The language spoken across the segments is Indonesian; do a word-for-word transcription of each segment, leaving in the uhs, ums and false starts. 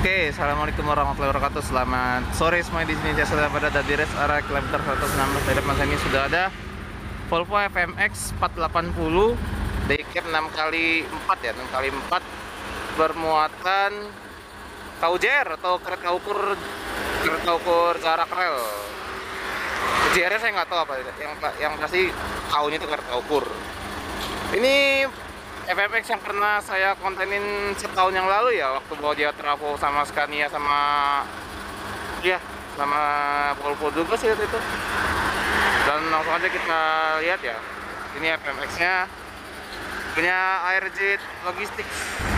Oke, assalamualaikum warahmatullahi wabarakatuh. Selamat sore semuanya. Di sini saya sudah berada di rest area kilometer seratus enam belas. Di depan saya ini sudah ada Volvo F M X empat delapan nol daycare enam kali empat ya, enam kali empat bermuatan K U J R atau kereta ukur kereta ukur jarak rel. J R saya nggak tahu apa yang yang pasti K U-nya itu kereta ukur. Ini F M X yang pernah saya kontenin setahun yang lalu ya, waktu bawa dia trafo sama Scania sama ya sama Volvo juga sih itu. Dan langsung aja kita lihat ya, ini F M X-nya punya A R J Logistics.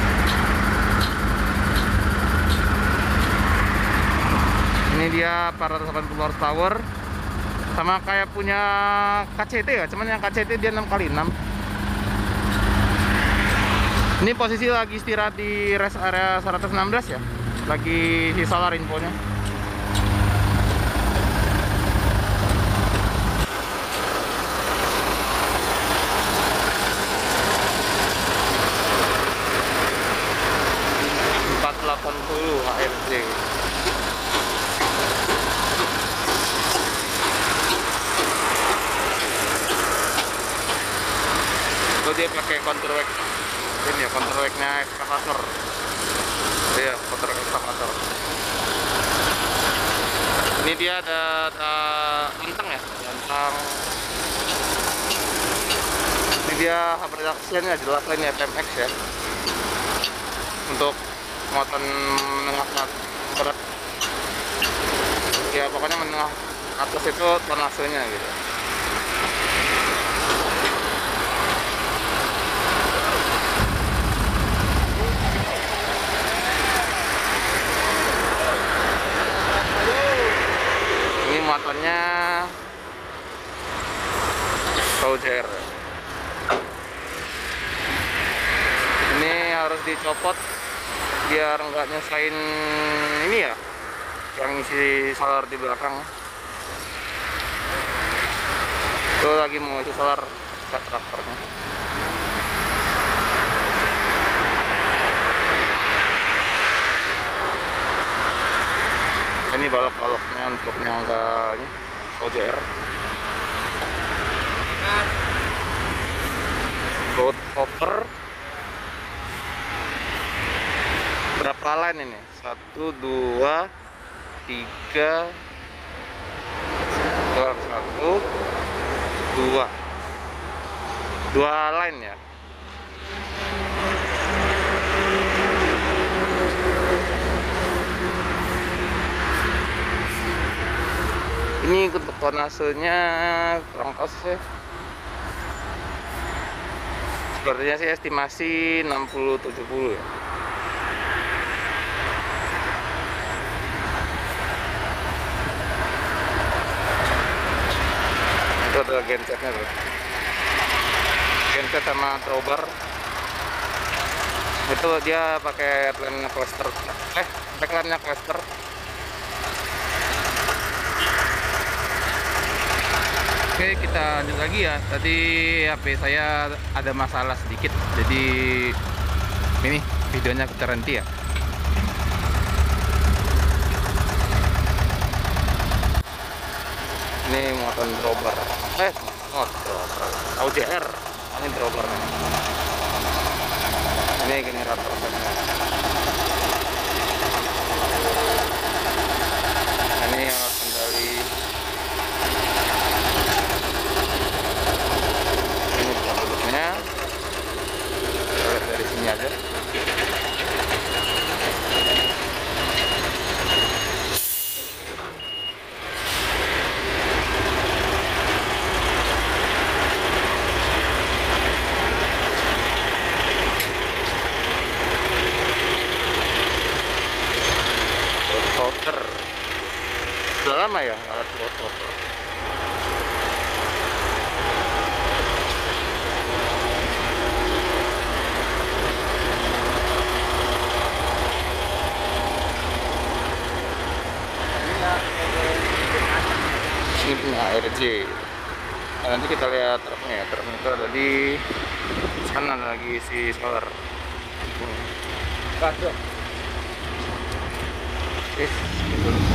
Ini dia empat ratus delapan puluh horsepower, sama kayak punya K C T ya, cuman yang K C T dia enam kali enam. Ini posisi lagi istirahat di rest area seratus enam belas ya, lagi di solar infonya. empat delapan nol A R J. Itu dia pakai counterweight ini ya, counterweight-nya ekskavator. Iya, counterweight ekskavator. Ini dia ada, ada anteng ya, anteng. Ini dia hub reduction-nya, jelas lah ini F M X ya. Untuk muatan menengah berat. Ya pokoknya menengah atas itu tonasenya gitu. Muatannya K U J R. Ini harus dicopot biar nggak nyesain ini ya, yang isi solar di belakang. Itu lagi mau isi solar ke traktornya. Ini balok-baloknya untuk nyangga ini K U J R. Road over berapa line ini? Satu, dua, tiga, satu, dua, dua line ya. Ini untuk tonasenya kurang tahu sih. Sepertinya sih estimasi enam puluh tujuh puluh ya. Itu ada gensetnya tuh. Genset sama drawbar. Itu dia pakai headlampnya cluster. Eh, backlight-nya cluster. Oke, kita lanjut lagi ya. Tadi H P saya ada masalah sedikit, jadi ini videonya kita terhenti ya. Ini muatan drawbar, eh, oh drawbar, K U J R, ini drawbarnya. Ini generator setnya. Ini alat kendali. Dari sini aja. Rotor. Sudah lama ya alat rotor. Ini punya A R J. Nah, nanti kita lihat truknya ya. Truknya itu ada di sana lagi si solar. Hmm. Eh, gitu.